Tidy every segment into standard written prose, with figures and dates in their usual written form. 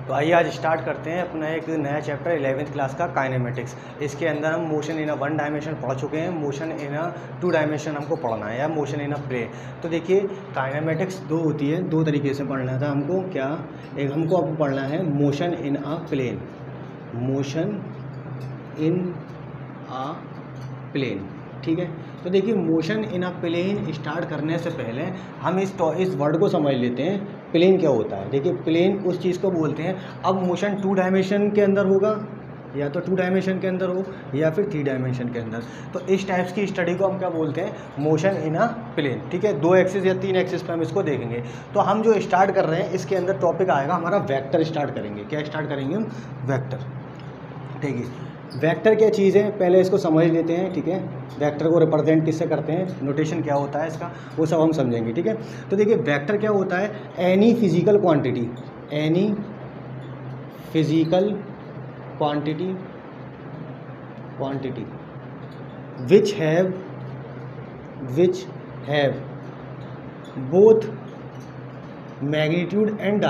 तो आइए आज स्टार्ट करते हैं अपना एक नया चैप्टर 11th क्लास का काइनेमेटिक्स। इसके अंदर हम motion in a one dimension पढ़ चुके हैं, motion in a two dimension हमको पढ़ना है या मोशन इन अ प्लेन। तो देखिए काइनेमेटिक्स दो होती है, दो तरीके से पढ़ना था हमको। क्या एक हमको अब पढ़ना है motion in a plane, motion in a plane, ठीक है। तो देखिए motion in a plane start करने से पहले हम इस वर्ड को समझ लेते हैं, प्लेन क्या होता है। देखिए प्लेन उस चीज़ को बोलते हैं, अब मोशन टू डायमेंशन के अंदर होगा या तो टू डायमेंशन के अंदर हो या फिर थ्री डायमेंशन के अंदर। तो इस टाइप्स की स्टडी को हम क्या बोलते हैं, मोशन इन अ प्लेन, ठीक है। दो एक्सिस या तीन एक्सिस पे हम इसको देखेंगे। तो हम जो स्टार्ट कर रहे हैं इसके अंदर टॉपिक आएगा हमारा वेक्टर स्टार्ट करेंगे। क्या स्टार्ट करेंगे हम, वेक्टर, ठीक है। वेक्टर क्या चीज़ है पहले इसको समझ लेते हैं, ठीक है। वेक्टर को रिप्रेजेंट किससे करते हैं, नोटेशन क्या होता है इसका, वो सब हम समझेंगे, ठीक है। तो देखिए वेक्टर क्या होता है, any physical quantity, any physical quantity which have both magnitude and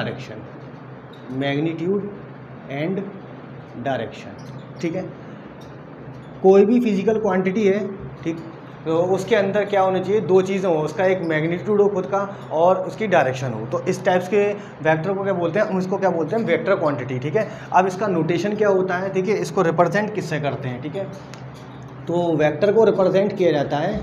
direction, ठीक है। कोई भी फिजिकल क्वांटिटी है, ठीक, तो उसके अंदर क्या होना चाहिए, दो चीज़ें हो, उसका एक मैग्नीट्यूड हो खुद का और उसकी डायरेक्शन हो। तो इस टाइप्स के वेक्टर को क्या बोलते हैं, हम इसको क्या बोलते हैं, वेक्टर क्वांटिटी, ठीक है। अब इसका नोटेशन क्या होता है, देखिए इसको रिप्रेजेंट किससे करते हैं, ठीक है। तो वेक्टर को रिप्रेजेंट किया जाता है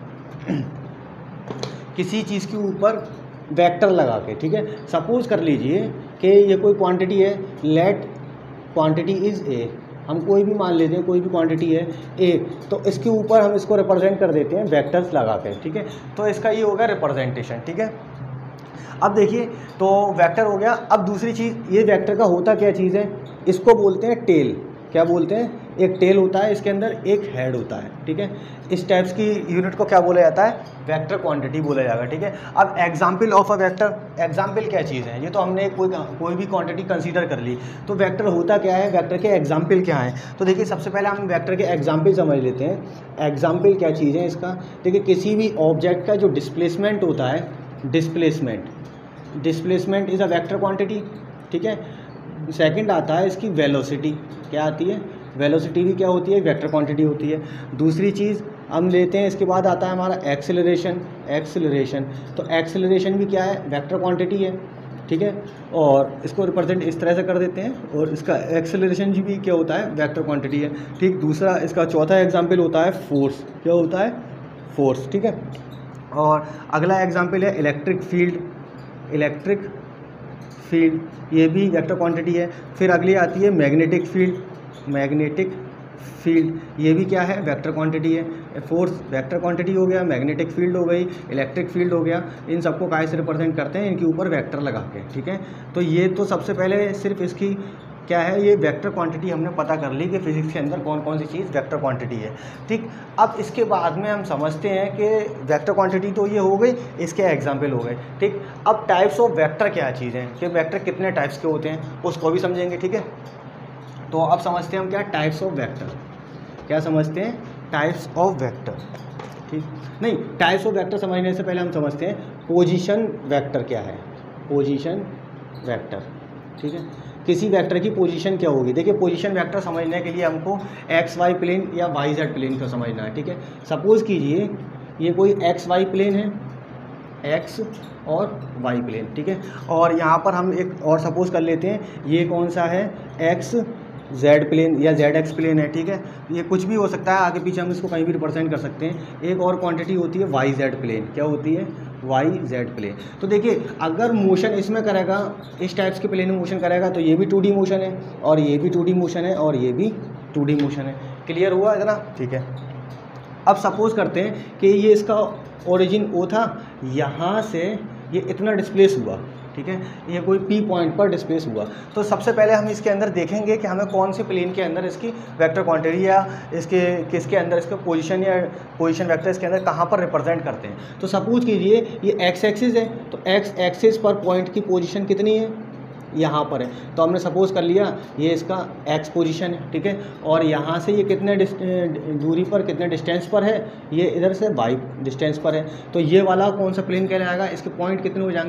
किसी चीज़ के ऊपर वेक्टर लगा के, ठीक है। सपोज कर लीजिए कि ये कोई क्वांटिटी है, लेट क्वांटिटी इज़ ए, हम कोई भी मान लेते हैं, कोई भी क्वांटिटी है ए, तो इसके ऊपर हम इसको रिप्रेजेंट कर देते हैं वेक्टर्स लगा के, ठीक है। तो इसका ये होगा रिप्रेजेंटेशन, ठीक है। अब देखिए तो वेक्टर हो गया। अब दूसरी चीज़, ये वेक्टर का होता क्या चीज़ है, इसको बोलते हैं टेल। क्या बोलते हैं, एक टेल होता है, इसके अंदर एक हेड होता है, ठीक है। इस टाइप्स की यूनिट को क्या बोला जाता है, वेक्टर क्वांटिटी बोला जाएगा, ठीक है। अब example of a vector, example क्या चीज़ है, ये तो हमने कोई भी क्वांटिटी कंसीडर कर ली। तो वेक्टर होता क्या है, वेक्टर के एग्जाम्पल क्या है। तो देखिए सबसे पहले हम वेक्टर के एग्जाम्पल समझ लेते हैं। एग्जाम्पल क्या चीज़ है इसका, देखिए किसी भी ऑब्जेक्ट का जो डिस्प्लेसमेंट होता है, displacement is a vector quantity, ठीक है। सेकंड आता है इसकी वेलोसिटी, क्या आती है, वेलोसिटी भी क्या होती है, वेक्टर क्वांटिटी होती है। दूसरी चीज़ हम लेते हैं, इसके बाद आता है हमारा एक्सेलरेशन, तो एक्सेलरेशन भी क्या है, वेक्टर क्वांटिटी है, ठीक है। और इसको रिप्रेजेंट इस तरह से कर देते हैं, और इसका एक्सेलरेशन भी क्या होता है, वेक्टर क्वांटिटी है, ठीक। दूसरा इसका चौथा एग्जाम्पल होता है फोर्स, क्या होता है, फोर्स, ठीक है। और अगला एग्जाम्पल है इलेक्ट्रिक फील्ड, ये भी वेक्टर क्वांटिटी है। फिर अगली आती है मैग्नेटिक फील्ड, ये भी क्या है, वेक्टर क्वांटिटी है। फोर्स वेक्टर क्वांटिटी हो गया, मैग्नेटिक फील्ड हो गई, इलेक्ट्रिक फील्ड हो गया। इन सबको काय से रिप्रेजेंट करते हैं, इनके ऊपर वेक्टर लगा के, ठीक है। तो ये तो सबसे पहले सिर्फ इसकी क्या है, ये वेक्टर क्वांटिटी हमने पता कर ली कि फिजिक्स के अंदर कौन कौन सी चीज़ वेक्टर क्वांटिटी है, ठीक। अब इसके बाद में हम समझते हैं कि वेक्टर क्वांटिटी तो ये हो गई, इसके एग्जाम्पल हो गए, ठीक। अब टाइप्स ऑफ वेक्टर क्या चीज़ हैं, कि वेक्टर कितने टाइप्स के होते हैं उसको भी समझेंगे, ठीक है। तो अब समझते हैं हम क्या, टाइप्स ऑफ वेक्टर, क्या समझते हैं, टाइप्स ऑफ वेक्टर, ठीक। नहीं, टाइप्स ऑफ वेक्टर समझने से पहले हम समझते हैं पोजीशन वेक्टर क्या है, पोजीशन वेक्टर, ठीक है। किसी वेक्टर की पोजीशन क्या होगी, देखिए पोजीशन वेक्टर समझने के लिए हमको एक्स वाई प्लेन या वाई जेड प्लेन को समझना है, ठीक है। सपोज कीजिए ये कोई एक्स वाई प्लेन है, एक्स और वाई प्लेन, ठीक है। और यहाँ पर हम एक और सपोज कर लेते हैं, ये कौन सा है, एक्स जेड प्लेन या जेड एक्स प्लेन है, ठीक है। ये कुछ भी हो सकता है, आगे पीछे हम इसको कहीं भी रिप्रेजेंट कर सकते हैं। एक और क्वांटिटी होती है वाई जेड प्लेन, क्या होती है, वाई जेड प्लेन। तो देखिए अगर मोशन इसमें करेगा, इस टाइप्स के प्लेन में मोशन करेगा, तो ये भी 2D मोशन है और ये भी 2D मोशन है और ये भी 2D मोशन है। क्लियर हुआ इतना, ठीक है। अब सपोज करते हैं कि ये इसका ओरिजिन ओ था, यहाँ से ये इतना डिस्प्लेस हुआ, ठीक है, ये कोई P पॉइंट पर डिस्प्लेस हुआ। तो सबसे पहले हम इसके अंदर देखेंगे कि हमें कौन से प्लेन के अंदर इसकी वेक्टर क्वांटिटी या इसके किसके अंदर इसका पोजीशन वेक्टर इसके अंदर कहाँ पर रिप्रेजेंट करते हैं। तो सपोज कीजिए ये एक्स एक्सिस है, तो एक्स एक्सिस पर पॉइंट की पोजीशन कितनी है, यहाँ पर है। तो हमने सपोज कर लिया ये इसका एक्स पोजीशन है, ठीक है। और यहाँ से ये कितने दूरी पर, कितने डिस्टेंस पर है, ये इधर से वाई डिस्टेंस पर है। तो ये वाला कौन सा प्लेन कहलाएगा, इसके पॉइंट कितने हो जाएंगे,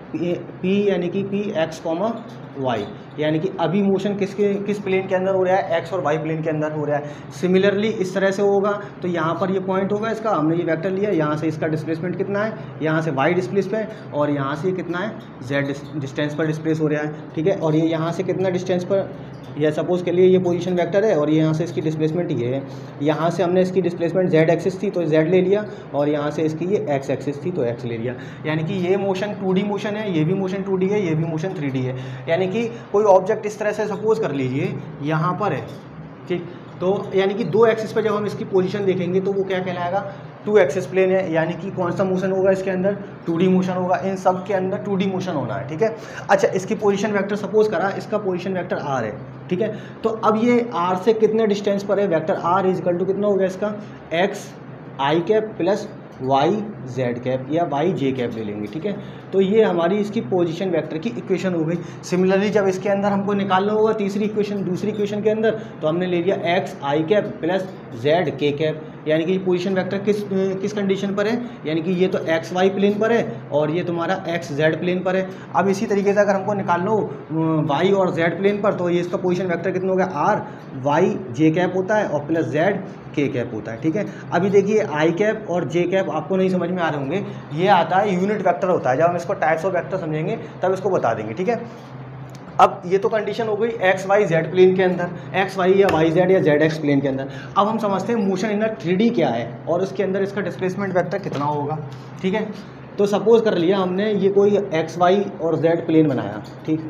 पी यानी कि पी एक्स कॉमा वाई, यानी कि अभी मोशन किस प्लेन के अंदर हो रहा है, एक्स और वाई प्लेन के अंदर हो रहा है। सिमिलरली इस तरह से होगा तो यहाँ पर ये पॉइंट होगा इसका, हमने ये वेक्टर लिया, यहाँ से इसका डिस्प्लेसमेंट कितना है, यहाँ से वाई डिस्प्लेस पे और यहाँ से कितना है जेड डिस्टेंस पर डिस्प्लेस हो रहा है, ठीक है। और ये यहाँ से कितना डिस्टेंस पर, या सपोज के लिए ये पोजीशन वेक्टर है और ये यहाँ से इसकी डिस्प्लेसमेंट ये है, यहाँ से हमने इसकी डिस्प्लेसमेंट जेड एक्सिस थी तो जेड ले लिया और यहाँ से इसकी ये एक्स एक्सिस थी तो एक्स ले लिया। यानी कि ये मोशन 2D मोशन है, ये भी मोशन 2D है, ये भी मोशन 3D है। यानी कि कोई ऑब्जेक्ट इस तरह से सपोज कर लीजिए यहाँ पर है, ठीक, तो यानी कि 2 एक्सिस पर जब हम इसकी पोजीशन देखेंगे तो वो क्या कहलाएगा, 2 एक्सिस प्लेन है। यानी कि कौन सा मोशन होगा इसके अंदर, 2D मोशन होगा, इन सब के अंदर 2D मोशन होना है, ठीक है। अच्छा, इसकी पोजीशन वेक्टर सपोज करा, इसका पोजीशन वेक्टर r है, ठीक है। तो अब ये r से कितने डिस्टेंस पर है, vector r is equal to कितना हो गया इसका, x i cap plus Y Z cap या वाई जे कैप ले लेंगे, ठीक है। तो ये हमारी इसकी पोजीशन वेक्टर की इक्वेशन हो गई। सिमिलरली जब इसके अंदर हमको निकालना होगा दूसरी इक्वेशन के अंदर, तो हमने ले लिया एक्स आई कैप प्लस जेड के कैप, यानी कि पोजीशन वेक्टर किस कंडीशन पर है, यानी कि ये तो एक्स वाई प्लेन पर है और ये तुम्हारा एक्स जेड प्लेन पर है। अब इसी तरीके से अगर हमको निकालना हो वाई और जेड प्लेन पर, तो ये इसका पोजीशन वेक्टर कितना हो गया, आर वाई जे कैप होता है और प्लस जेड के कैप होता है, ठीक है। अभी देखिए आई कैप और जे कैप आपको नहीं समझ में आ रहे होंगे, ये आता है यूनिट वेक्टर होता है। जब हम इसको टाइप्स ऑफ वेक्टर समझेंगे तब इसको बता देंगे, ठीक है। अब ये तो कंडीशन हो गई एक्स वाई जेड प्लेन के अंदर, एक्स वाई या वाई जेड या जेड एक्स प्लेन के अंदर। अब हम समझते हैं मोशन इन 3D क्या है और उसके अंदर इसका डिस्प्लेसमेंट वेक्टर कितना होगा, ठीक है। तो सपोज कर लिया हमने ये कोई एक्स वाई और जेड प्लेन बनाया, ठीक।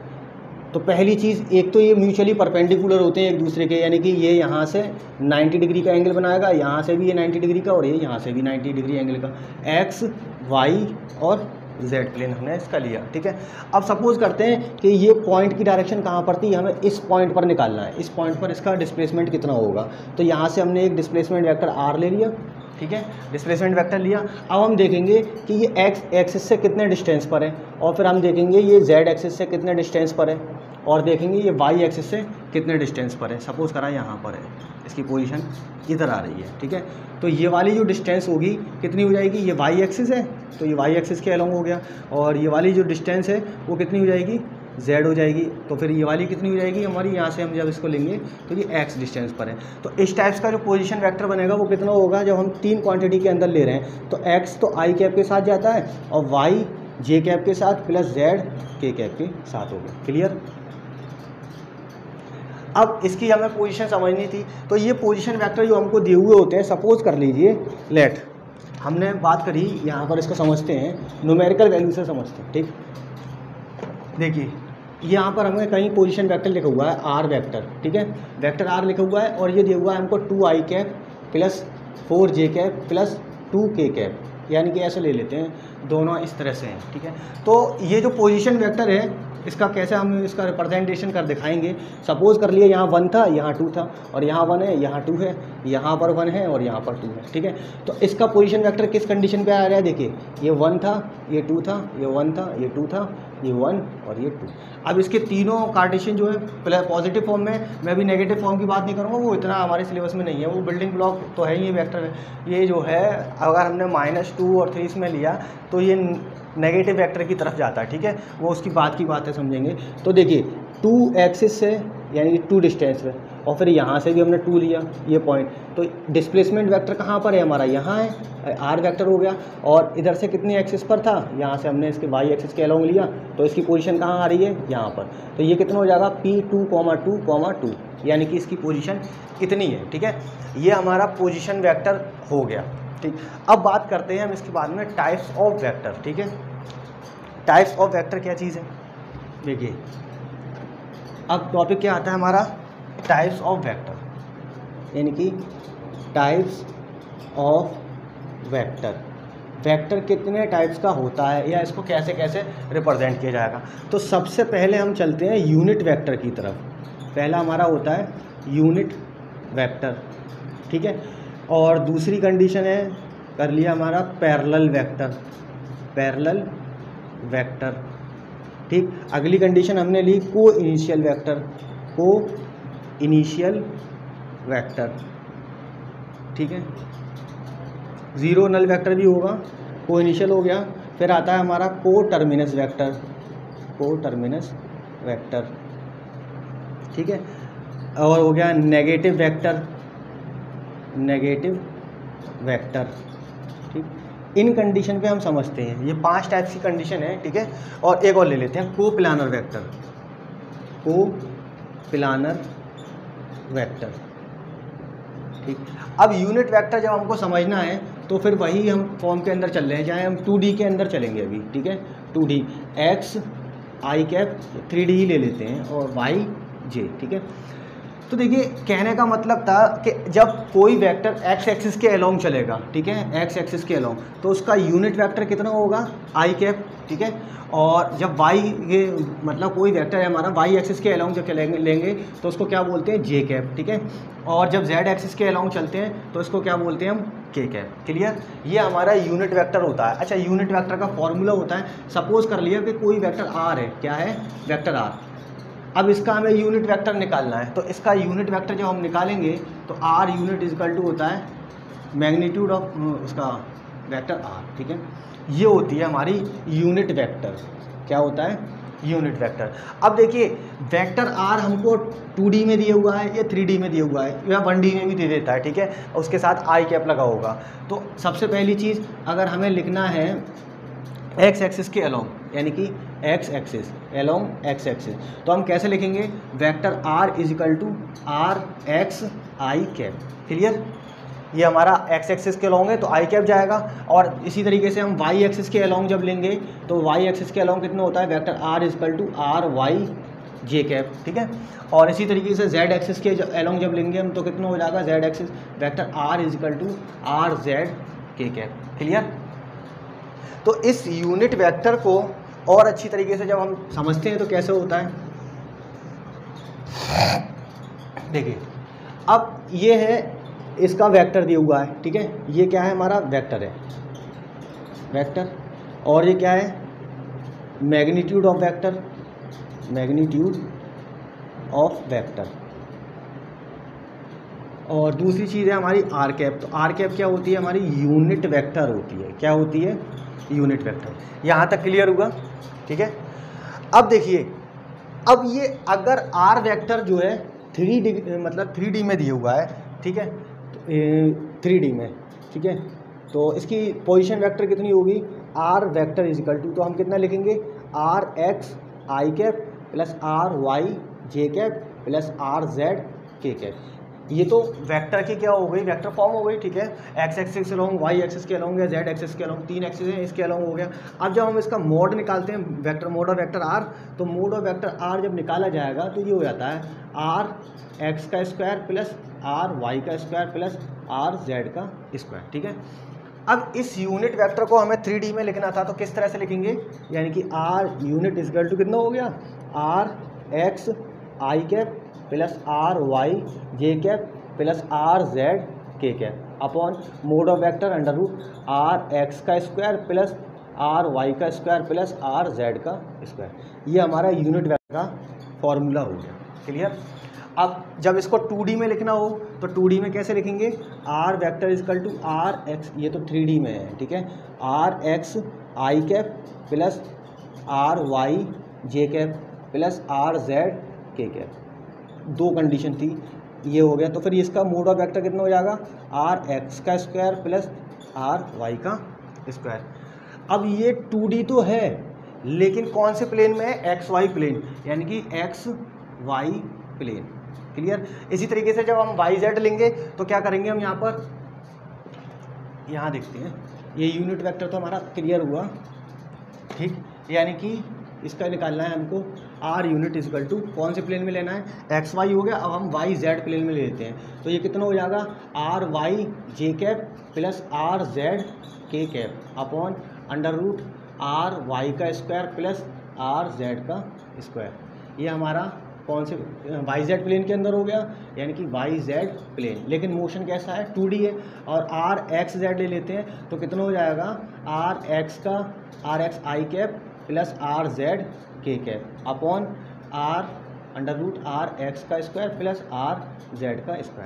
तो पहली चीज़, एक तो ये म्यूचुअली परपेंडिकुलर होते हैं एक दूसरे के, यानी कि ये यहाँ से 90 डिग्री का एंगल बनाएगा, यहाँ से भी ये 90 डिग्री का और ये यहाँ से भी 90 डिग्री एंगल का, एक्स वाई और जेड प्लेन हमने इसका लिया, ठीक है। अब सपोज करते हैं कि ये पॉइंट की डायरेक्शन कहाँ पर थी, हमें इस पॉइंट पर निकालना है, इस पॉइंट पर इसका डिस्प्लेसमेंट कितना होगा। तो यहाँ से हमने एक डिस्प्लेसमेंट वेक्टर आर ले लिया, ठीक है, डिस्प्लेसमेंट वेक्टर लिया। अब हम देखेंगे कि ये एक्स एक्सिस से कितने डिस्टेंस पर है और फिर हम देखेंगे ये जेड एक्सिस से कितने डिस्टेंस पर है और देखेंगे ये वाई एक्सिस से कितने डिस्टेंस पर है। सपोज करा यहाँ पर है, इसकी पोजीशन इधर आ रही है, ठीक है। तो ये वाली जो डिस्टेंस होगी कितनी हो जाएगी, ये वाई एक्सिस है तो ये वाई एक्सिस के अलोंग हो गया, और ये वाली जो डिस्टेंस है वो कितनी हो जाएगी, z हो जाएगी। तो फिर ये वाली कितनी हो जाएगी हमारी, यहाँ से हम जब इसको लेंगे तो ये x डिस्टेंस पर है। तो इस टाइप्स का जो पोजीशन वेक्टर बनेगा वो कितना होगा, जब हम 3 क्वांटिटी के अंदर ले रहे हैं तो x तो i कैप के साथ जाता है और y j कैप के साथ प्लस z k कैप के साथ होगा। क्लियर। अब इसकी हमें पोजीशन समझनी थी, तो ये पोजीशन वेक्टर जो हमको दिए हुए होते हैं, सपोज कर लीजिए लेट हमने बात करी यहाँ पर, इसको समझते हैं न्यूमेरिकल वैल्यू से समझते हैं, ठीक। देखिए यहाँ पर हमें कहीं पोजीशन वेक्टर लिखा हुआ है आर वेक्टर, ठीक है, वेक्टर आर लिखा हुआ है और ये दिया हुआ है हमको 2i cap plus 4j cap plus 2k cap, यानी कि ऐसे ले लेते हैं, दोनों इस तरह से हैं, ठीक है। तो ये जो पोजीशन वेक्टर है इसका कैसे हम इसका रिप्रेजेंटेशन कर दिखाएंगे। सपोज कर लिए यहाँ 1 था, यहाँ 2 था और यहाँ 1 है, यहाँ 2 है, यहाँ पर 1 है और यहाँ पर 2 है, ठीक है। तो इसका पोजीशन वेक्टर किस कंडीशन पे आ रहा है, देखिए ये 1 था, ये 2 था, ये 1 था, ये 2 था, ये 1 और ये 2। अब इसके तीनों कार्टेशियन जो है पॉजिटिव फॉर्म में, मैं भी नेगेटिव फॉर्म की बात नहीं करूँगा, वो इतना हमारे सिलेबस में नहीं है, वो बिल्डिंग ब्लॉक तो है ही, ये वेक्टर है। ये जो है अगर हमने -2 और 3 में लिया तो ये नेगेटिव वेक्टर की तरफ जाता है, ठीक है, वो उसकी बात की बातें समझेंगे। तो देखिए 2 एक्सिस से यानी कि 2 डिस्टेंस पे और फिर यहाँ से भी हमने 2 लिया ये पॉइंट, तो डिस्प्लेसमेंट वेक्टर कहाँ पर है हमारा, यहाँ है, आर वेक्टर हो गया। और इधर से कितनी एक्सिस पर था, यहाँ से हमने इसके वाई एक्सिस के अलोंग लिया, तो इसकी पोजीशन कहाँ आ रही है, यहाँ पर। तो ये कितना हो जाएगा P2,2,2, यानी कि इसकी पोजीशन कितनी है, ठीक है। ये हमारा पोजीशन वेक्टर हो गया, ठीक। अब बात करते हैं हम इसके बाद में टाइप्स ऑफ वेक्टर, ठीक है। टाइप्स ऑफ वेक्टर क्या चीज़ है, देखिए अब टॉपिक क्या आता है हमारा, टाइप्स ऑफ वेक्टर, यानी कि टाइप्स ऑफ वेक्टर, वेक्टर कितने टाइप्स का होता है या इसको कैसे कैसे रिप्रेजेंट किया जाएगा। तो सबसे पहले हम चलते हैं यूनिट वेक्टर की तरफ। पहला हमारा होता है यूनिट वेक्टर, ठीक है। और दूसरी कंडीशन है, कर लिया हमारा पैरेलल वेक्टर, पैरेलल वेक्टर, ठीक। अगली कंडीशन हमने ली coinitial vector, coinitial vector, ठीक है। ज़ीरो नल वेक्टर भी होगा, को इनिशियल हो गया। फिर आता है हमारा कोटर्मिनस वेक्टर, कोटर्मिनस वेक्टर, ठीक है। और हो गया नेगेटिव वेक्टर, नेगेटिव वेक्टर, ठीक। इन कंडीशन पे हम समझते हैं, ये 5 टाइप्स की कंडीशन है, ठीक है। और एक और ले लेते हैं, कोप्लानर वेक्टर, कोप्लानर वेक्टर, ठीक। अब यूनिट वेक्टर जब हमको समझना है तो फिर वही हम फॉर्म के अंदर चल रहे हैं, चाहे हम 2D के अंदर चलेंगे अभी, ठीक है। 2D एक्स आई कैप 3D ही ले लेते हैं और वाई जे, ठीक है। तो देखिए कहने का मतलब था कि जब कोई वेक्टर एक्स एक्सिस के अलोंग चलेगा, ठीक है, एक्स एक्सिस के अलोंग, तो उसका यूनिट वेक्टर कितना होगा, आई कैप, ठीक है। और जब वाई ये मतलब कोई वेक्टर है हमारा वाई एक्सिस के अलोंग जब चलेंगे लेंगे तो उसको क्या बोलते हैं, जे कैप, ठीक है। और जब जेड एक्सिस के अलोंग चलते हैं तो इसको क्या बोलते हैं हम, के कैप, क्लियर। ये हमारा यूनिट वेक्टर होता है। अच्छा, यूनिट वेक्टर का फॉर्मूला होता है, सपोज कर लिया कि कोई वेक्टर आर है, क्या है, वेक्टर आर। अब इसका हमें यूनिट वेक्टर निकालना है, तो इसका यूनिट वेक्टर जब हम निकालेंगे तो आर यूनिट इजकल टू होता है मैग्नीट्यूड ऑफ उसका वेक्टर आर, ठीक है। ये होती है हमारी यूनिट वेक्टर। क्या होता है, यूनिट वेक्टर। अब देखिए वेक्टर आर हमको 2D में दिया हुआ है या 3D में दिया हुआ है या 1D में भी दे देता है, ठीक है। उसके साथ आई कैप लगा होगा। तो सबसे पहली चीज़ अगर हमें लिखना है एक्स एक्सिस के अलोंग, यानी कि x axis along X axis, तो हम कैसे लिखेंगे, vector R is equal to R x I cap, clear. ये हमारा एक्स एक्सिस के अलोंग है तो आई कैप जाएगा। और इसी तरीके से हम वाई एक्सिस के अलोंग जब लेंगे तो वाई एक्सिस के अलोंग कितना होता है, vector R is equal to R Y J cap, ठीक है। और इसी तरीके से जेड एक्सिस के अलोंग जब लेंगे हम तो कितना हो जाएगा, Z axis vector R is equal to R Z के कैप, क्लियर। तो इस यूनिट वेक्टर को और अच्छी तरीके से जब हम समझते हैं तो कैसे होता है, देखिए अब ये है इसका वेक्टर दिया हुआ है, ठीक है। ये क्या है, हमारा वेक्टर है, वेक्टर। और ये क्या है, magnitude of vector, magnitude of vector. और दूसरी चीज़ है हमारी आर कैप। तो आर कैप क्या होती है, हमारी यूनिट वेक्टर होती है। क्या होती है, यूनिट वेक्टर। यहाँ तक क्लियर हुआ, ठीक है। अब देखिए, अब ये अगर आर वेक्टर जो है 3D मतलब 3D में दिया हुआ है, ठीक है, 3D में, ठीक है। तो इसकी पोजीशन वेक्टर कितनी होगी, R vector is equal to, तो हम कितना लिखेंगे, R x I cap plus R Y J cap plus are Z के कैप। ये तो वेक्टर की क्या हो गई, वेक्टर फॉर्म हो गई, ठीक है। एक्स एक्सिस के अलोंग, वाई एक्सिस के अलोंग या जेड एक्सिस के अलोंग, 3 एक्सिस हैं, इसके अलोंग हो गया। अब जब हम इसका मोड निकालते हैं, vector mod of vector R, तो मोड ऑफ वेक्टर आर जब निकाला जाएगा तो ये हो जाता है आर एक्स का स्क्वायर प्लस आर वाई का स्क्वायर प्लस आर जेड का स्क्वायर, ठीक है। अब इस यूनिट वेक्टर को हमें 3D में लिखना था, तो किस तरह से लिखेंगे, यानी कि R unit is equal to कितना हो गया, R x I cap plus R Y J cap plus are Z के cap upon mod of vector under root are x का स्क्वायर प्लस आर वाई का स्क्वायर प्लस आर जेड का square. ये हमारा unit vector का formula हो गया, clear. अब जब इसको 2D में लिखना हो तो 2D में कैसे लिखेंगे, R vector is equal to R X, ये तो 3D में है, ठीक है, R x I cap plus R Y J cap plus are Z के कैप। 2 कंडीशन थी, ये हो गया। तो फिर इसका मोड ऑफ वेक्टर कितना हो जाएगा, आर एक्स का स्क्वायर प्लस आर वाई का स्क्वायर। अब ये 2D तो है, लेकिन कौन से प्लेन में है, एक्स वाई प्लेन, यानी कि एक्स वाई प्लेन, क्लियर। इसी तरीके से जब हम वाई जेड लेंगे तो क्या करेंगे हम, यहाँ पर यहाँ देखते हैं, ये यूनिट वेक्टर तो हमारा क्लियर हुआ, ठीक। यानी कि इसका निकालना है हमको, R unit is equal to कौन से प्लेन में लेना है, एक्स वाई हो गया। अब हम वाई जेड प्लेन में ले लेते हैं, तो ये कितना हो जाएगा, R Y J cap plus are Z के cap upon under root R Y का स्क्वायर प्लस आर जेड का स्क्वायर। ये हमारा कौन से वाई जेड प्लेन के अंदर हो गया, यानी कि वाई जेड प्लेन, लेकिन मोशन कैसा है, 2D है। और आर एक्स जेड ले लेते हैं तो कितना हो जाएगा, are x I cap plus are Z के cap upon r under root are x का स्क्वायर प्लस आर जेड का स्क्वायर।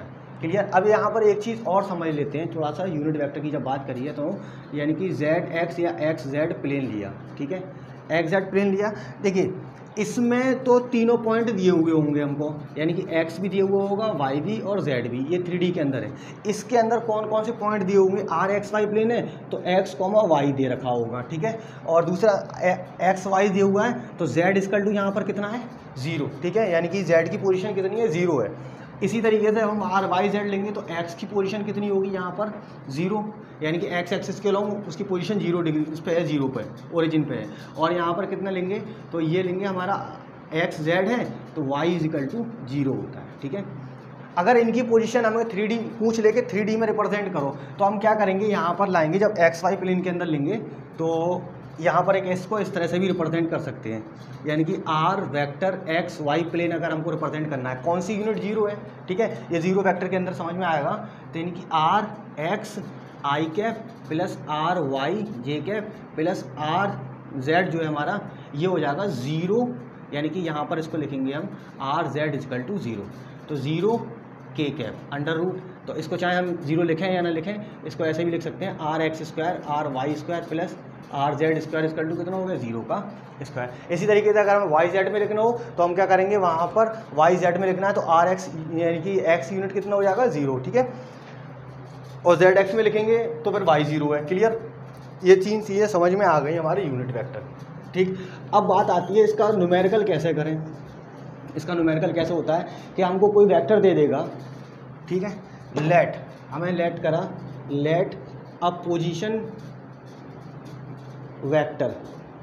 क्लियर। अब यहाँ पर एक चीज़ और समझ लेते हैं थोड़ा सा, यूनिट वेक्टर की जब बात करी है तो यानी कि जेड एक्स या एक्स जेड प्लेन लिया, ठीक है, एक्स जेड प्लेन लिया। देखिए इसमें तो तीनों पॉइंट दिए हुए होंगे हमको, यानी कि एक्स भी दिया हुआ होगा, वाई भी और जेड भी, ये 3D के अंदर है। इसके अंदर कौन कौन से पॉइंट दिए होंगे, आर एक्स वाई प्लेन है तो एक्स कॉमा वाई दे रखा होगा, ठीक है, और दूसरा एक्स वाई दिया हुआ है तो जेड इक्वल टू यहाँ पर कितना है 0, ठीक है, यानी कि जेड की पोजीशन कितनी है 0 है। इसी तरीके से हम आर वाई जेड लेंगे तो एक्स की पोजीशन कितनी होगी यहाँ पर 0, यानी कि एक्स एक्सिस के अलॉन्ग उसकी पोजीशन 0 डिग्री उस पर है, 0 पे ओरिजिन पे है। और यहाँ पर कितना लेंगे तो ये लेंगे हमारा एक्स जेड है तो वाई इज इक्वल टू 0 होता है, ठीक है। अगर इनकी पोजीशन हमें 3D पूछ लेके 3D में रिप्रेजेंट करो तो हम क्या करेंगे, यहाँ पर लाएंगे जब एक्स वाई प्लेन के अंदर लेंगे तो यहाँ पर एक एस को इस तरह से भी रिप्रेजेंट कर सकते हैं, यानी कि r vector x Y plane अगर हमको रिप्रेजेंट करना है, कौन सी यूनिट 0 है, ठीक है, ये 0 वेक्टर के अंदर समझ में आएगा। तो यानी कि r x I cap plus R Y J cap plus are z जो है हमारा ये हो जाएगा 0, यानी कि यहाँ पर इसको लिखेंगे हम आर जेड इजकल टू 0, तो 0 के कैप अंडर रूट, तो इसको चाहे हम 0 लिखें या ना लिखें, इसको ऐसे भी लिख सकते हैं r x square r y square plus are z square equal to कितना हो गया 0 का स्क्वायर। इसी तरीके से अगर हमें वाई जेड में लिखना हो तो हम क्या करेंगे, वहाँ पर वाई जेड में लिखना है तो आर एक्स यानी कि एक्स यूनिट कितना हो जाएगा 0, ठीक है, और जेड एक्स में लिखेंगे तो फिर वाई 0 है, क्लियर। ये 3 चीज़ें समझ में आ गई हमारे यूनिट वेक्टर, ठीक। अब बात आती है इसका न्यूमेरिकल कैसे करें। इसका न्यूमेरिकल कैसे होता है कि हमको कोई वेक्टर दे देगा, ठीक है, लेट हमें लेट करा let a position vector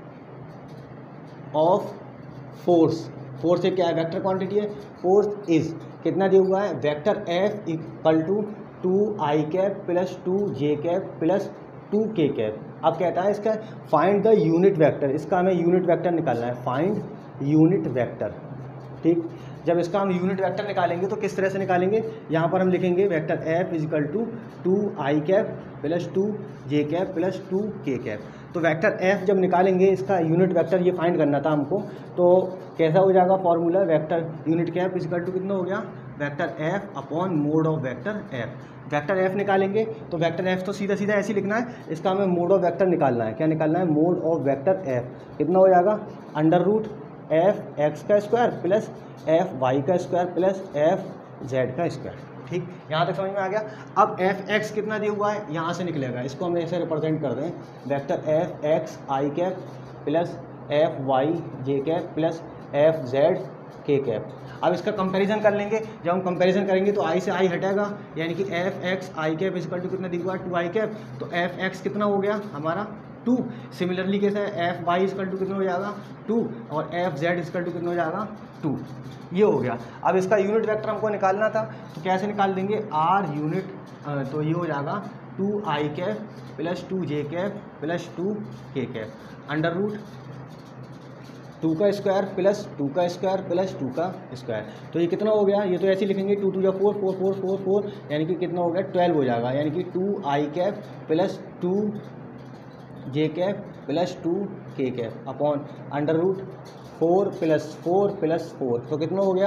of force, force से क्या है वेक्टर क्वांटिटी है, फोर्स इज कितना दिया हुआ है vector f equal to 2 i cap plus 2 j cap plus 2 k cap. अब कहता है इसका फाइंड द यूनिट वेक्टर, इसका हमें यूनिट वेक्टर निकालना है, फाइंड यूनिट वेक्टर, ठीक। जब इसका हम यूनिट वेक्टर निकालेंगे तो किस तरह से निकालेंगे, यहाँ पर हम लिखेंगे vector f equal to 2 i cap plus 2 j cap plus 2 k cap. तो वेक्टर एफ जब निकालेंगे इसका यूनिट वेक्टर ये फाइंड करना था हमको, तो कैसा हो जाएगा formula, vector unit cap equal to कितना हो गया vector f upon mod of vector f. Vector f निकालेंगे तो वेक्टर एफ तो सीधा सीधा ऐसे ही लिखना है, इसका हमें मोड ऑफ वेक्टर निकालना है, क्या निकालना है मोड ऑफ वेक्टर एफ, कितना हो जाएगा अंडर रूट एफ एक्स का स्क्वायर प्लस एफ वाई का स्क्वायर प्लस एफ जेड का स्क्वायर, ठीक। यहाँ तक समझ में आ गया। अब एफ एक्स कितना दिया हुआ है यहाँ से निकलेगा, इसको हम ऐसे रिप्रेजेंट कर दें वेक्टर एफ एक्स आई कैप प्लस एफ वाई जे कैप प्लस एफ जेड के कैप। अब इसका कंपैरिजन कर लेंगे, जब हम कंपैरिजन करेंगे तो आई से आई हटेगा, यानी कि f x I cap equal to कितना दिया हुआ है 2 आई कैप, तो एफ एक्स कितना हो गया हमारा 2। सिमिलरली कैसे एफ वाई इक्वल टू कितना हो जाएगा 2 और एफ जेड इक्वल टू कितना हो जाएगा 2, ये हो गया। अब इसका यूनिट वेक्टर हमको निकालना था तो कैसे निकाल देंगे आर यूनिट, तो ये हो जाएगा 2 i cap plus 2 j cap plus 2 k cap under root 2 का स्क्वायर प्लस 2 का स्क्वायर प्लस 2 का स्क्वायर। तो ये कितना हो गया, ये तो ऐसे ही लिखेंगे 2 2 4 4 4 4 4, यानी कि कितना हो गया 12 हो जाएगा, यानी कि 2 i cap plus 2 j cap plus 2 k cap upon under root 4 plus 4, तो कितना हो गया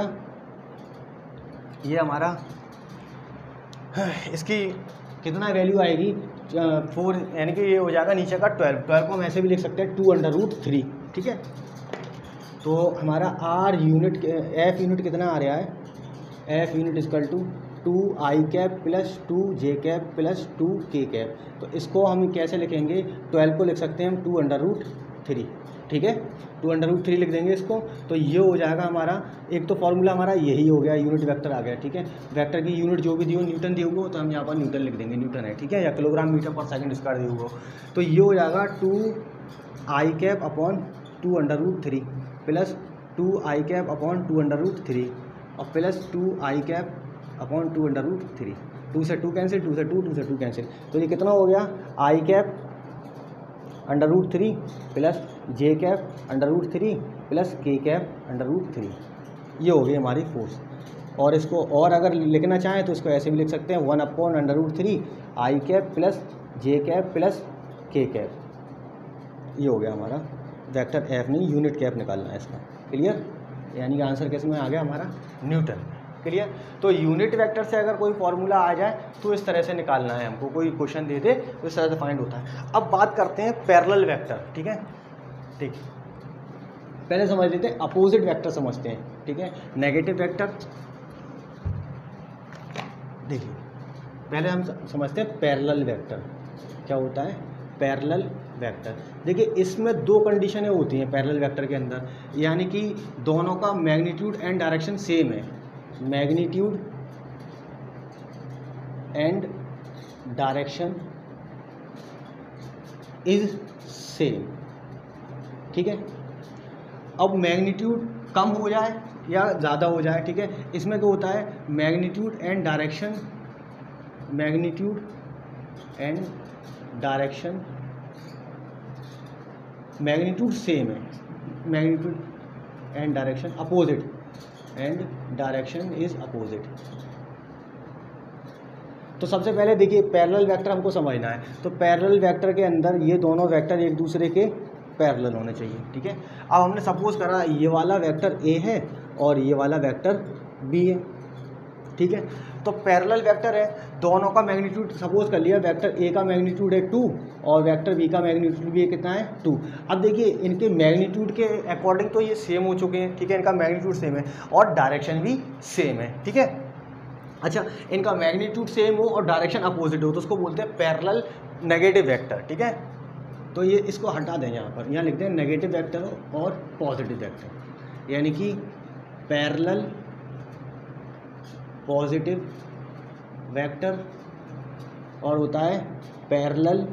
ये हमारा, इसकी कितना वैल्यू आएगी 4, यानी कि ये हो जाएगा नीचे का 12 को हम ऐसे भी लिख सकते हैं 2 अंडर रूट 3, ठीक है। तो हमारा आर यूनिट एफ यूनिट कितना आ रहा है, f unit equal to 2 i cap plus 2 j cap plus 2 k cap. तो इसको हम कैसे लिखेंगे, 12 को लिख सकते हैं हम 2 अंडर रूट 3, ठीक है, 2 अंडर रूट 3 लिख देंगे इसको। तो ये हो जाएगा हमारा, एक तो फॉर्मूला हमारा यही हो गया, यूनिट वेक्टर आ गया, ठीक है। वेक्टर की यूनिट जो भी दी हो न्यूटन दी हो तो हम यहाँ पर न्यूटन लिख देंगे, न्यूटन है, ठीक है, या kilogram metre per second square दी हो। तो ये हो जाएगा 2 i cap upon 2 under root 3 प्लस 2 i cap upon 2 under root 3 और plus 2 i cap upon 2 under root 3, 2 से 2 कैंसिल, 2 से 2, 2 से 2 कैंसिल। तो ये कितना हो गया i cap under root 3 plus j cap under root 3 plus k cap under root 3, ये हो गई हमारी फोर्स। और इसको और अगर लिखना चाहें तो इसको ऐसे भी लिख सकते हैं 1 upon under root 3 i cap plus j cap plus k cap, ये हो गया हमारा वेक्टर एफ नहीं यूनिट कैप निकालना है इसका, क्लियर। यानी कि आंसर किस में आ गया हमारा न्यूटन। क्लियर। तो यूनिट वेक्टर से अगर कोई फॉर्मूला आ जाए तो इस तरह से निकालना है हमको, कोई क्वेश्चन दे दे तो इस तरह से फाइंड होता है। अब बात करते हैं पैरेलल वेक्टर, ठीक है। ठीक, पहले समझ लेते हैं अपोजिट वेक्टर समझते हैं, ठीक है। नेगेटिव वेक्टर, देखिए पहले हम समझते हैं पैरेलल वेक्टर क्या होता है। पैरेलल वेक्टर, देखिए इसमें दो कंडीशनें होती हैं पैरेलल वेक्टर के अंदर, यानी कि दोनों का मैग्नीट्यूड एंड डायरेक्शन सेम है। Magnitude and direction is same, ठीक है। अब मैग्नीट्यूड कम हो जाए या ज़्यादा हो जाए, ठीक है, इसमें क्या होता है magnitude and direction, magnitude and direction, magnitude same है, magnitude and direction opposite, and direction is opposite. तो सबसे पहले देखिए पैरेलल वेक्टर हमको समझना है, तो पैरेलल वेक्टर के अंदर ये दोनों वेक्टर एक दूसरे के पैरेलल होने चाहिए, ठीक है। अब हमने सपोज करा ये वाला वेक्टर ए है और ये वाला वेक्टर बी है, ठीक है। तो पैरेलल वेक्टर है, दोनों का मैग्नीट्यूड सपोज कर लिया, वेक्टर ए का मैग्नीट्यूड है 2 और वेक्टर बी का मैग्नीट्यूड भी कितना है 2। अब देखिए इनके मैग्नीट्यूड के अकॉर्डिंग तो ये सेम हो चुके हैं, ठीक है, इनका मैग्नीट्यूड सेम है और डायरेक्शन भी सेम है, ठीक है। अच्छा, इनका मैग्नीट्यूड सेम हो और डायरेक्शन अपोजिट हो तो उसको बोलते हैं पैरेलल नेगेटिव वेक्टर, ठीक है। तो ये इसको हटा दें, यहाँ पर यहाँ लिखते हैं नेगेटिव वेक्टर और पॉजिटिव वेक्टर, यानी कि पैरेलल पॉजिटिव वेक्टर और होता है पैरेलल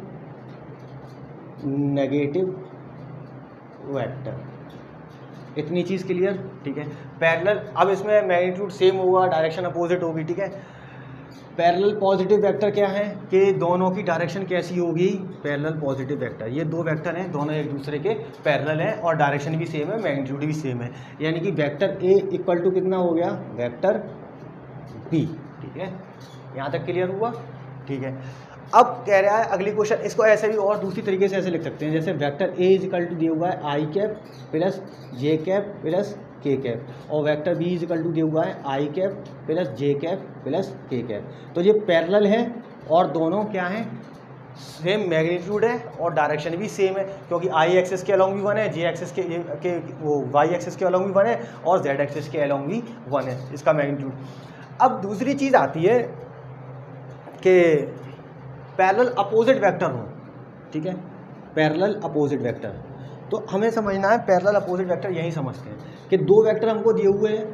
नेगेटिव वेक्टर। इतनी चीज़ क्लियर, ठीक है। पैरेलल, अब इसमें मैग्नीट्यूड सेम होगा, डायरेक्शन अपोजिट होगी, ठीक है। पैरेलल पॉजिटिव वेक्टर क्या है कि दोनों की डायरेक्शन कैसी होगी, पैरेलल पॉजिटिव वेक्टर, ये दो वेक्टर हैं, दोनों एक दूसरे के पैरेलल हैं और डायरेक्शन भी सेम है, मैग्नीट्यूड भी सेम है, यानी कि वेक्टर ए इक्वल टू कितना हो गया वेक्टर बी, ठीक है। यहाँ तक क्लियर हुआ, ठीक है। अब कह रहा है अगली क्वेश्चन, इसको ऐसे भी और दूसरी तरीके से ऐसे लिख सकते हैं, जैसे vector a is equal to दिया हुआ है i cap plus j cap plus k cap और vector b is equal to दिया हुआ है i cap plus j cap plus k cap. तो ये पैरेलल है और दोनों क्या हैं सेम मैग्नीट्यूड है और डायरेक्शन भी सेम है, क्योंकि आई एक्सिस के अलॉन्ग भी 1 है, जे एक्सिस के वो वाई एक्सिस के अलॉन्ग भी 1 है और जेड एक्सिस के अलॉन्ग भी 1 है इसका मैग्नीट्यूड। अब दूसरी चीज़ आती है कि पैरेलल अपोजिट वेक्टर हो, ठीक है, पैरेलल अपोजिट वेक्टर। तो हमें समझना है पैरेलल अपोजिट वेक्टर यही समझते हैं कि दो वेक्टर हमको दिए हुए हैं,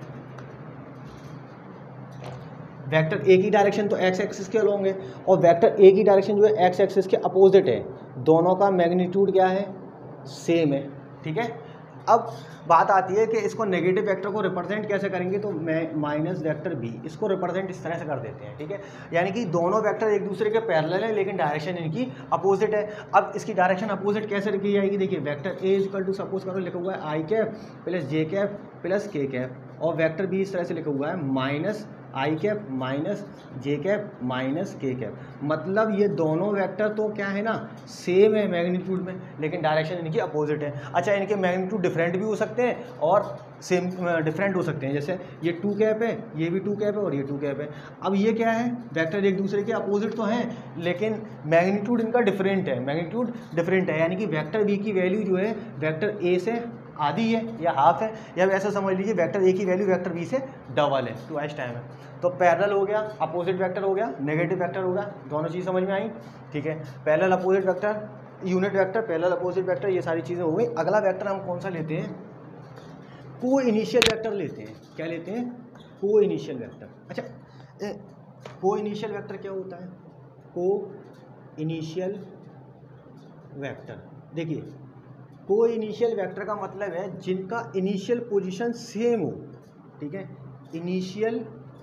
वेक्टर ए की डायरेक्शन तो एक्स एक्सिस के अलॉन्ग है और वेक्टर ए की डायरेक्शन जो है एक्स एक्सिस के अपोजिट है, दोनों का मैग्नीट्यूड क्या है सेम है, ठीक है। अब बात आती है कि इसको नेगेटिव वेक्टर को रिप्रेजेंट कैसे करेंगे, तो माइनस वेक्टर बी, इसको रिप्रेजेंट इस तरह से कर देते हैं, ठीक है। यानी कि दोनों वेक्टर एक दूसरे के पैरेलल हैं लेकिन डायरेक्शन इनकी अपोजिट है। अब इसकी डायरेक्शन अपोजिट कैसे लिखी जाएगी, देखिए vector a is equal to suppose करो लिखा हुआ है i cap plus j cap plus k cap और वेक्टर बी इस तरह से लिखा हुआ है minus i cap minus j cap minus k cap. मतलब ये दोनों वेक्टर तो क्या है ना सेम है मैग्नीट्यूड में लेकिन डायरेक्शन इनकी अपोजिट है। अच्छा, इनके मैग्नीट्यूड डिफरेंट भी हो सकते हैं और सेम डिफरेंट हो सकते हैं, जैसे ये 2 कैप है, ये भी 2 कैप है और ये 2 कैप है। अब ये क्या है वेक्टर एक दूसरे के अपोजिट तो हैं लेकिन मैग्नीट्यूड इनका डिफरेंट है, मैग्नीट्यूड डिफरेंट है, यानी कि वेक्टर बी की वैल्यू जो है वेक्टर ए से आधी है या हाफ है, या वैसा समझ लीजिए वेक्टर ए की वैल्यू वेक्टर बी से डबल है, 2x टाइम है। तो पैरेलल हो गया, अपोजिट वेक्टर हो गया, नेगेटिव वेक्टर हो गया, दोनों चीज़ समझ में आई, ठीक है। Parallel opposite vector, unit vector, parallel opposite vector, ये सारी चीज़ें हो गई। अगला वेक्टर हम कौन सा लेते हैं, को इनिशियल वेक्टर लेते हैं। क्या लेते हैं, को इनिशियल वेक्टर। अच्छा, को इनिशियल वेक्टर क्या होता है, को इनिशियल वेक्टर, देखिए को इनिशियल वेक्टर का मतलब है जिनका इनिशियल पोजीशन सेम हो, ठीक है, initial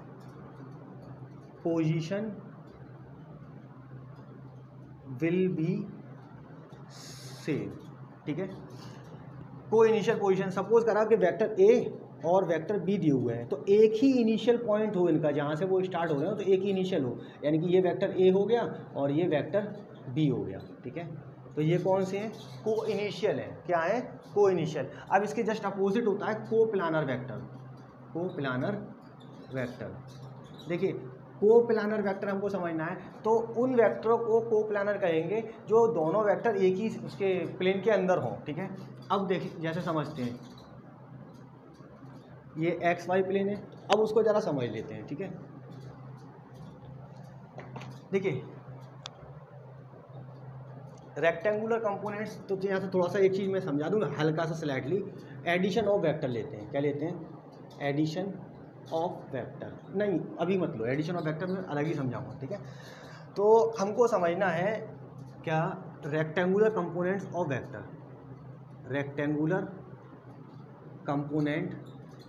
position will be same, ठीक है। को इनिशियल पोजीशन सपोज करा कि वेक्टर ए और वेक्टर बी दिए हुए हैं तो एक ही इनिशियल पॉइंट हो इनका, जहाँ से वो स्टार्ट हो रहे हो तो एक ही इनिशियल हो, यानी कि ये वेक्टर ए हो गया और ये वेक्टर बी हो गया, ठीक है। तो ये कौन से हैं, को इनिशियल है, क्या है को इनिशियल। अब इसके जस्ट अपोजिट होता है coplanar vector, coplanar vector. देखिए को प्लानर वेक्टर हमको समझना है, तो उन वेक्टरों को को प्लानर कहेंगे जो दोनों वेक्टर एक ही उसके प्लेन के अंदर हों, ठीक है। अब देखिए जैसे समझते हैं, ये एक्स वाई प्लेन है, अब उसको ज़रा समझ लेते हैं, ठीक है। देखिए रेक्टेंगुलर कंपोनेंट्स, तो यहाँ से थोड़ा सा एक चीज़ मैं समझा दूँ हल्का सा स्लाइटली, एडिशन ऑफ वेक्टर लेते हैं। क्या लेते हैं? Addition of vector. नहीं अभी मत लो, एडिशन ऑफ वेक्टर में अलग ही समझाऊंगा, ठीक है। तो हमको समझना है क्या, rectangular components of vector, rectangular component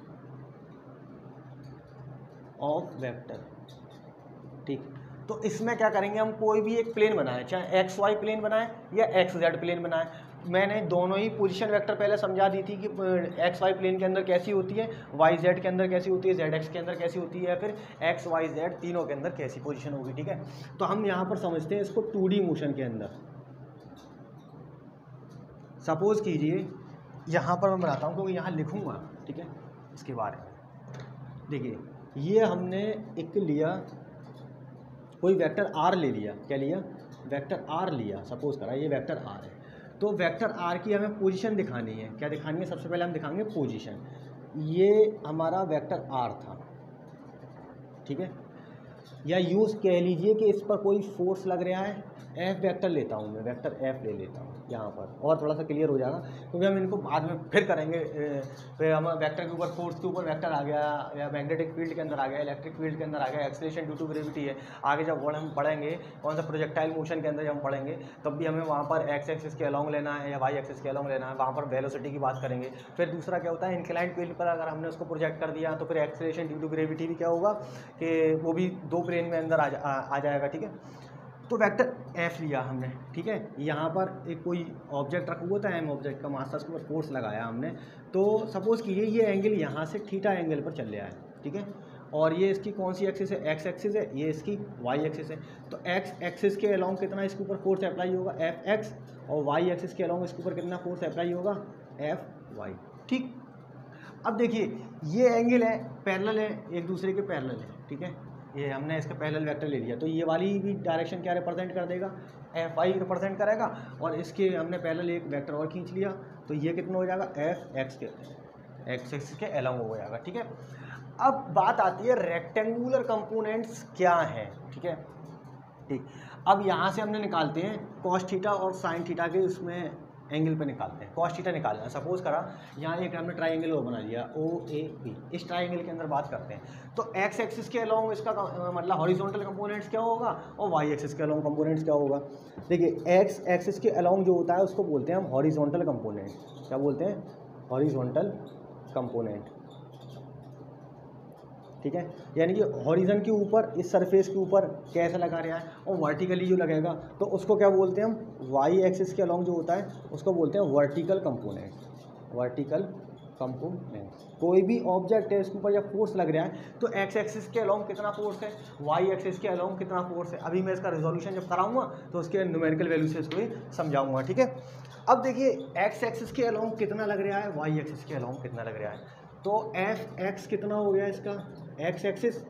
of vector, ठीक। तो इसमें क्या करेंगे, हम कोई भी एक प्लेन बनाएं, चाहे एक्स वाई प्लेन बनाएं या एक्स जेड प्लेन बनाएं। मैंने दोनों ही पोजीशन वेक्टर पहले समझा दी थी कि एक्स वाई प्लेन के अंदर कैसी होती है, वाई जेड के अंदर कैसी होती है, जेड एक्स के अंदर कैसी होती है, या फिर एक्स वाई जेड तीनों के अंदर कैसी पोजीशन होगी, ठीक है। तो हम यहाँ पर समझते हैं इसको 2D मोशन के अंदर। सपोज कीजिए यहाँ पर मैं बनाता हूँ क्योंकि यहाँ लिखूँगा, ठीक है, इसके बारे में। देखिए ये हमने एक लिया, कोई वेक्टर आर ले लिया, क्या लिया, वेक्टर आर लिया, सपोज करा ये वेक्टर आर है। तो वेक्टर आर की हमें पोजीशन दिखानी है, क्या दिखानी है, सबसे पहले हम दिखाएंगे पोजीशन। ये हमारा वेक्टर आर था, ठीक है, या यूज़ कह लीजिए कि इस पर कोई फोर्स लग रहा है, एफ वेक्टर लेता हूँ मैं, वेक्टर एफ ले लेता हूँ यहाँ पर, और थोड़ा सा क्लियर हो जाएगा क्योंकि हम इनको बाद में फिर करेंगे। फिर हम वेक्टर के ऊपर, फोर्स के ऊपर वेक्टर आ गया, या मैग्नेटिक फील्ड के अंदर आ गया, इलेक्ट्रिक फील्ड के अंदर आ गया, एक्सेलरेशन ड्यू टू ग्रेविटी है। आगे जब वर्ड हम पढ़ेंगे कौन सा प्रोजेक्टाइल मोशन के अंदर जब हम पढ़ेंगे, तब भी हमें वहाँ पर एक्स एक्सिस के अलॉन्ग लेना है या वाई एक्सिस के अलॉन्ग लेना है, वहाँ पर वेलोसिटी की बात करेंगे। फिर दूसरा क्या होता है, इंक्लाइंड फील्ड पर अगर हमने उसको प्रोजेक्ट कर दिया तो फिर एक्सेलरेशन ड्यू टू ग्रेविटी भी क्या होगा कि वो भी दो प्लेन में अंदर आ जाएगा, ठीक है। तो वेक्टर एफ लिया हमने, ठीक है। यहाँ पर एक कोई ऑब्जेक्ट रखा हुआ था, एम ऑब्जेक्ट का मास था, उसके ऊपर फोर्स लगाया हमने। तो सपोज कीजिए ये एंगल यहाँ से थीटा एंगल पर चल रहा है, ठीक है, और ये इसकी कौन सी एक्सिस है, एक्स एक्सिस है, ये इसकी वाई एक्सिस है। तो एक्स एक्सिस के अलॉन्ग कितना इसके ऊपर फोर्स अप्लाई होगा, एफ एक्स, और वाई एक्सिस के अलॉन्ग इसके ऊपर कितना फोर्स अप्लाई होगा, एफ वाई, ठीक। अब देखिए ये एंगल है, पैरेलल है, एक दूसरे के पैरेलल है, ठीक है। ये हमने इसका पैरेलल वेक्टर ले लिया, तो ये वाली भी डायरेक्शन क्या रिप्रेजेंट कर देगा, एफ आई रिप्रेजेंट करेगा, और इसके हमने पैरेलल एक वेक्टर और खींच लिया, तो ये कितना हो जाएगा, एफ एक्स के एक्स एक्सिस के अलॉन्ग हो जाएगा, ठीक है। अब बात आती है रेक्टेंगुलर कंपोनेंट्स क्या है, ठीक है, ठीक। अब यहाँ से हमने निकालते हैं कॉस थीटा और साइन थीटा के उसमें एंगल पे निकालते हैं। कॉस थीटा निकालना है, सपोज करा यहाँ एक हमने ट्राइंगल और बना लिया ओ ए बी, इस ट्राइंगल के अंदर बात करते हैं। तो एक्स एक्सिस के अलॉन्ग इसका मतलब हॉरिजॉन्टल कंपोनेंट्स क्या होगा, और वाई एक्सिस के अलॉन्ग कंपोनेंट्स क्या होगा। देखिए एक्स एक्सिस के अलॉन्ग जो होता है उसको बोलते हैं हम हॉरिजॉन्टल कंपोनेंट, क्या बोलते हैं, हॉरिजॉन्टल कंपोनेंट, ठीक है। यानी कि हॉरिजन के ऊपर, इस सरफेस के ऊपर कैसे लगा रहा है, और वर्टिकली जो लगेगा तो उसको क्या बोलते हैं हम, वाई एक्सिस के अलॉन्ग जो होता है उसको बोलते हैं वर्टिकल कंपोनेंट, वर्टिकल कंपोनेंट। कोई भी ऑब्जेक्ट है इसके ऊपर जब फोर्स लग रहा है तो एक्स एक्सिस के अलॉन्ग कितना फोर्स है, वाई एक्सिस के अलॉन्ग कितना फोर्स है। अभी मैं इसका रिजोल्यूशन जब कराऊंगा तो उसके न्यूमेरिकल वैल्यू से इसको ही समझाऊंगा, ठीक है। अब देखिए एक्स एक्सिस के अलॉन्ग कितना लग रहा है, वाई एक्सिस के अलॉन्ग कितना लग रहा है। तो एफ एक्स कितना हो गया इसका, एक्स एक्सिस,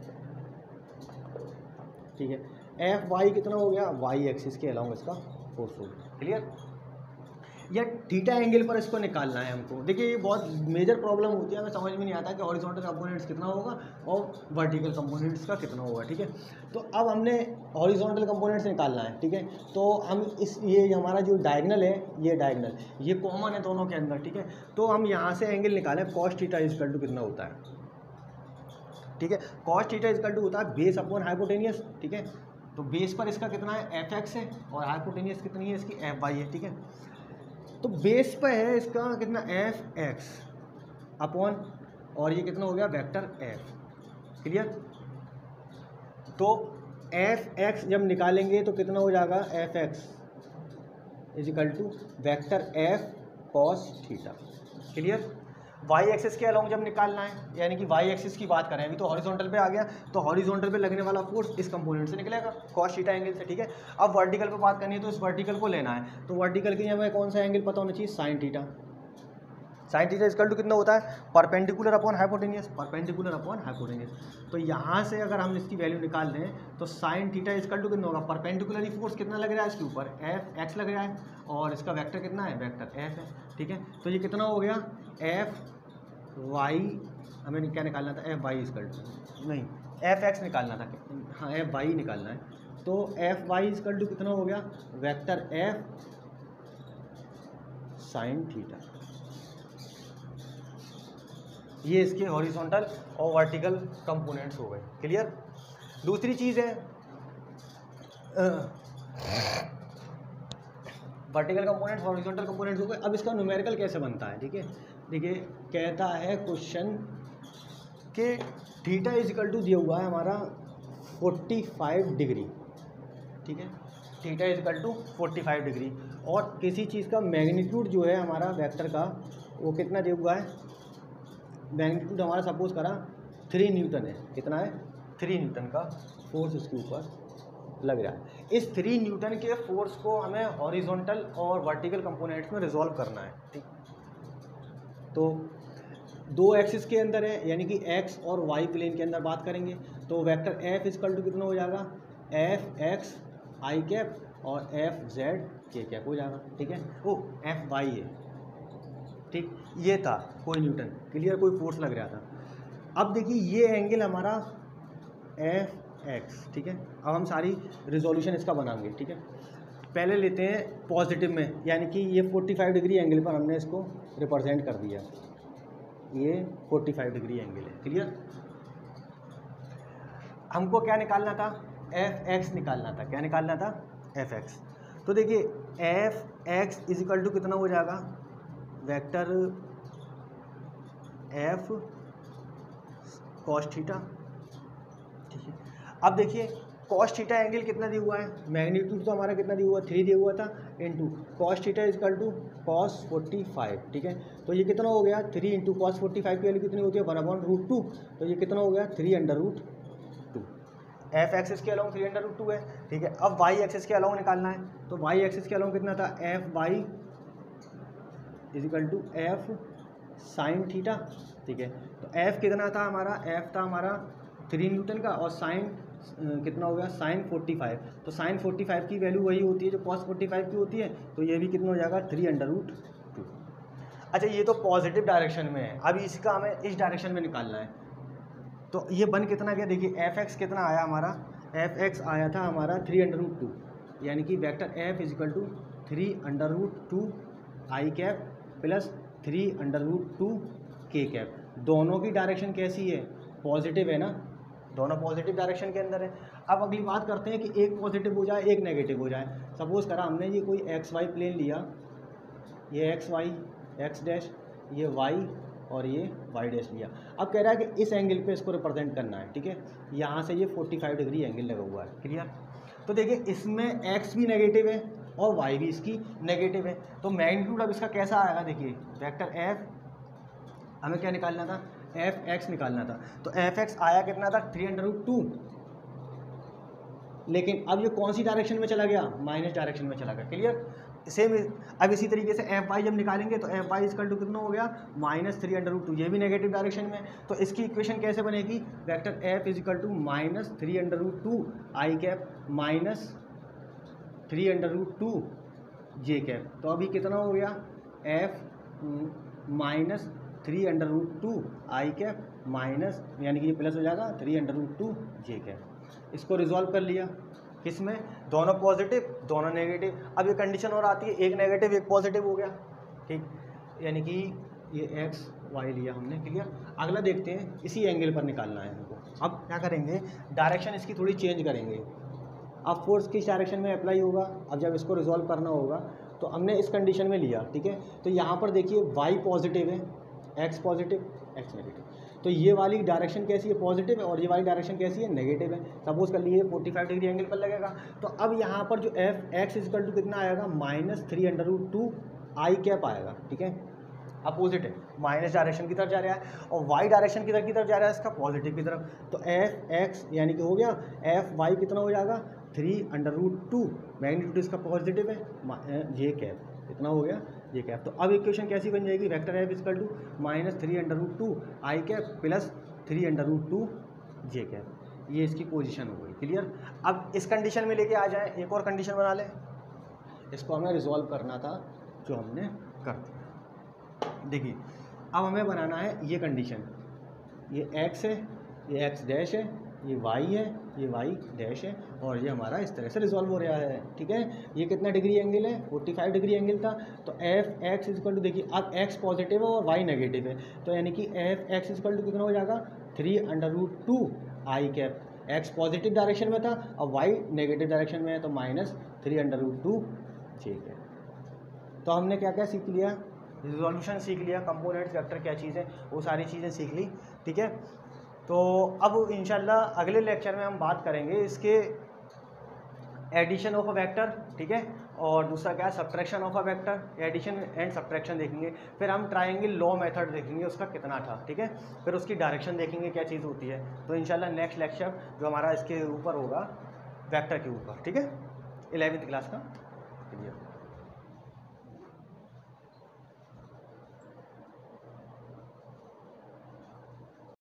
ठीक है, एफ वाई कितना हो गया, वाई एक्सिस के अलॉन्ग इसका फोर्स हो गया, क्लियर। या थीटा एंगल पर इसको निकालना है हमको। देखिए ये बहुत मेजर प्रॉब्लम होती है, हमें समझ में नहीं आता कि हॉरिजॉन्टल कंपोनेंट्स कितना होगा और वर्टिकल कंपोनेंट्स का कितना होगा, ठीक है। तो अब हमने हॉरिजॉन्टल कंपोनेंट्स निकालना है, ठीक है। तो हम इस ये हमारा जो डायगनल है, ये डायगनल ये कॉमन है दोनों के अंदर, ठीक है। तो हम यहाँ से एंगल निकालें, कॉस थीटा इक्वल टू कितना होता है, ठीक है। कॉस थीटा इक्वल टू होता है बेस अपॉन हाइपोटेनियस, ठीक है। तो बेस पर इसका कितना है, एफ एक्स है, और हाइपोटेनियस कितनी है इसकी, एफ वाई है, ठीक है। तो बेस पे है इसका कितना, एफ एक्स अपॉन, और ये कितना हो गया, वेक्टर एफ, क्लियर। तो एफ एक्स जब निकालेंगे तो कितना हो जाएगा, f x is equal to vector f cos theta, clear. Y axis के अलॉन्ग जब निकालना है, यानी कि वाई एक्सिस की बात करें, अभी तो हॉरिजॉन्टल पे आ गया, तो हॉरिजॉन्टल पे लगने वाला फोर्स इस कंपोनेंट से निकलेगा, कॉस थीटा एंगल से, ठीक है। अब वर्टिकल पे बात करनी है तो इस वर्टिकल को लेना है, तो वर्टिकल के लिए हमें कौन सा एंगल पता होना चाहिए, sine theta, sine theta equal to कितना होता है, perpendicular upon hypotenuse, perpendicular upon hypotenuse. तो यहाँ से अगर हम इसकी वैल्यू निकाल दें तो साइन थीटा इक्वल टू कितना होगा, परपेंडिकुलरली फोर्स कितना लग रहा है इसके ऊपर, एफ एक्स लग रहा है, और इसका वेक्टर कितना है, वेक्टर एफ है, ठीक है। तो ये कितना हो गया, एफ वाई, हमें क्या निकालना था, एफ वाई इक्वल टू, नहीं एफ एक्स निकालना था, हाँ एफ वाई निकालना है। तो एफ वाई इक्वल टू कितना हो गया, वेक्टर एफ साइन थीटा, ये इसके हॉरिजॉन्टल और वर्टिकल कंपोनेंट्स हो गए, क्लियर। दूसरी चीज़ है वर्टिकल कंपोनेंट्स, हॉरिजॉन्टल कंपोनेंट्स हो गए। अब इसका न्यूमेरिकल कैसे बनता है, ठीक है। देखिए कहता है क्वेश्चन के थीटा इज इक्वल टू दिया हुआ है हमारा 45 डिग्री, ठीक है, theta is equal to 45 degree, और किसी चीज़ का मैग्नीट्यूड जो है हमारा वेक्टर का वो कितना दिया हुआ है, मैग्नीट्यूड हमारा सपोज करा 3 न्यूटन है, कितना है 3 न्यूटन का फोर्स उसके ऊपर लग रहा है। इस 3 न्यूटन के फोर्स को हमें हॉरिजॉन्टल और वर्टिकल कंपोनेंट्स में रिजॉल्व करना है, ठीक। तो दो एक्सिस के अंदर है, यानी कि एक्स और वाई प्लेन के अंदर बात करेंगे तो वेक्टर एफ इक्वल टू कितना हो जाएगा, एफ एक्स आई कैप और एफ जेड के कैप हो जाएगा, ठीक है। वो एफ वाई है, ठीक, ये था कोई न्यूटन, क्लियर, कोई फोर्स लग रहा था। अब देखिए ये एंगल हमारा एफ एक्स, ठीक है। अब हम सारी रिजोल्यूशन इसका बनाएंगे, ठीक है। पहले लेते हैं पॉजिटिव में, यानी कि ये 45 डिग्री एंगल पर हमने इसको रिप्रेजेंट कर दिया, ये 45 डिग्री एंगल है, क्लियर। हमको क्या निकालना था, एफ एक्स निकालना था, क्या निकालना था, एफ एक्स। तो देखिए f x is equal to कितना हो जाएगा, वेक्टर एफ कॉस थीटा, ठीक है। अब देखिए कॉस थीटा एंगल कितना दिया हुआ है, मैग्नीट्यूड तो हमारा कितना दिया हुआ, 3 दिया हुआ था, into cos theta is equal to cos 45, ठीक है। तो ये कितना हो गया, 3 इंटू कॉस 45 की वैल्यू कितनी होती है, 1/√2, तो ये कितना हो गया 3/√2। एफ एक्सिस के अलाउंग 3/√2 है, ठीक है। अब वाई एक्सिस के अलाउंग निकालना है, तो वाई एक्सिस के अलाउंग कितना था, f y is equal to f sine theta, ठीक है। तो एफ कितना था हमारा, एफ था हमारा 3 न्यूटन का, और साइन कितना हो गया, साइन 45, तो साइन 45 की वैल्यू वही होती है जो कॉस 45 की होती है, तो ये भी कितना हो जाएगा 3/√2। अच्छा ये तो पॉजिटिव डायरेक्शन में है, अभी इसका हमें इस डायरेक्शन में निकालना है। तो ये बन कितना गया, देखिए एफ एक्स कितना आया हमारा, एफ एक्स आया था हमारा 3/√2, यानी कि vector f is equal to 3/√2 i cap plus 3/√2 k cap. दोनों की डायरेक्शन कैसी है, पॉजिटिव है ना, दोनों पॉजिटिव डायरेक्शन के अंदर है। अब अगली बात करते हैं कि एक पॉजिटिव हो जाए एक नेगेटिव हो जाए। सपोज करा हमने ये कोई एक्स वाई प्लेन लिया, ये एक्स वाई एक्स डैश, ये वाई और ये वाई डैश लिया। अब कह रहा है कि इस एंगल पे इसको रिप्रेजेंट करना है, ठीक है। यहाँ से ये 45 डिग्री एंगल लगा हुआ है, क्लियर। तो देखिए इसमें एक्स भी नेगेटिव है और वाई भी इसकी नेगेटिव है, तो मैग्नीट्यूड अब इसका कैसा आएगा, देखिए वेक्टर एफ हमें क्या निकालना था, एफ एक्स निकालना था, तो एफ एक्स आया कितना था 3/√2, लेकिन अब ये कौन सी डायरेक्शन में चला गया, माइनस डायरेक्शन में चला गया, क्लियर। सेम अब इसी तरीके से एफ वाई जब निकालेंगे तो एफ वाई इक्वल टू कितना हो गया -3/√2, ये भी नेगेटिव डायरेक्शन में, तो इसकी इक्वेशन कैसे बनेगी, vector f is equal to -3/√2 i cap -3/√2 j cap. तो अभी कितना हो गया, एफ -3/√2 आई कैप माइनस, यानी कि ये प्लस हो जाएगा 3/√2 जे कैप। इसको रिजॉल्व कर लिया, किसमें, दोनों पॉजिटिव दोनों नेगेटिव। अब ये कंडीशन और आती है, एक नेगेटिव एक पॉजिटिव हो गया, ठीक, यानी कि ये एक्स वाई लिया हमने, क्लियर। अगला देखते हैं, इसी एंगल पर निकालना है हमको। अब क्या करेंगे, डायरेक्शन इसकी थोड़ी चेंज करेंगे। अब फोर्स किस डायरेक्शन में अप्लाई होगा, अब जब इसको रिजॉल्व करना होगा तो हमने इस कंडीशन में लिया, ठीक है। तो यहाँ पर देखिए वाई पॉजिटिव है, एक्स पॉजिटिव एक्स नेगेटिव, तो ये वाली डायरेक्शन कैसी है, पॉजिटिव है, और ये वाली डायरेक्शन कैसी है, नेगेटिव है। सपोज कर लिए 45 डिग्री एंगल पर लगेगा, तो अब यहाँ पर जो एफ एक्स इक्वल टू कितना आएगा, -3/√2 आई कैप आएगा, ठीक है। अपोजिट है, माइनस डायरेक्शन की तरफ जा रहा है, और वाई डायरेक्शन की तरफ जा रहा है इसका, पॉजिटिव की तरफ। तो एफ एक्स यानी कि हो गया, एफ वाई कितना हो जाएगा 3/√2, मैग्नीट्यूड इसका पॉजिटिव है, जे कैप कितना हो गया, जे कैप। तो अब इक्वेशन कैसी बन जाएगी, vector f equal to -3/2 i cap plus 3/2 j cap. ये इसकी पोजीशन हो गई। क्लियर। अब इस कंडीशन में लेके आ जाए, एक और कंडीशन बना लें, इसको हमें रिजॉल्व करना था जो हमने कर दिया। देखिए अब हमें बनाना है ये कंडीशन, ये x है, ये x डैश है, ये y है, ये y डैश है, और ये हमारा इस तरह से रिजॉल्व हो रहा है। ठीक है। ये कितना डिग्री एंगल है, 45 डिग्री एंगल था। तो एफ एक्स इक्वल टू, देखिए अब x पॉजिटिव है और y नेगेटिव है, तो यानी कि एफ एक्स इक्वल टू कितना हो जाएगा 3/2 i cap. x positive direction में था, अब y नेगेटिव डायरेक्शन में है, तो -3/2 जे कैप। तो हमने क्या क्या सीख लिया, रिजोल्यूशन सीख लिया, कंपोनेंट्स वेक्टर क्या चीज़ है वो सारी चीज़ें सीख ली। ठीक है। तो अब इंशाल्लाह अगले लेक्चर में हम बात करेंगे इसके एडिशन ऑफ अ वेक्टर। ठीक है। और दूसरा क्या है, subtraction of a vector, addition and subtraction देखेंगे। फिर हम ट्रायंगल लॉ मेथड देखेंगे, उसका कितना था। ठीक है। फिर उसकी डायरेक्शन देखेंगे क्या चीज़ होती है। तो इंशाल्लाह नेक्स्ट लेक्चर जो हमारा इसके ऊपर होगा वेक्टर के ऊपर। ठीक है, 11वीं क्लास का।